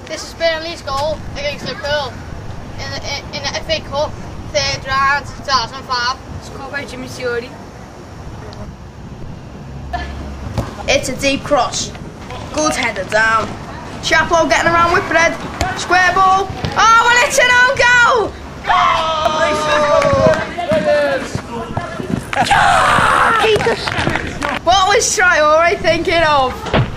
This is Burnley's goal against Liverpool in the FA Cup, 3rd round, 2005. Scored by Djimi Traore. It's a deep cross. Good header down. Chapo getting around with Fred. Square ball. Oh, well, it's an own goal! What was Traore thinking of?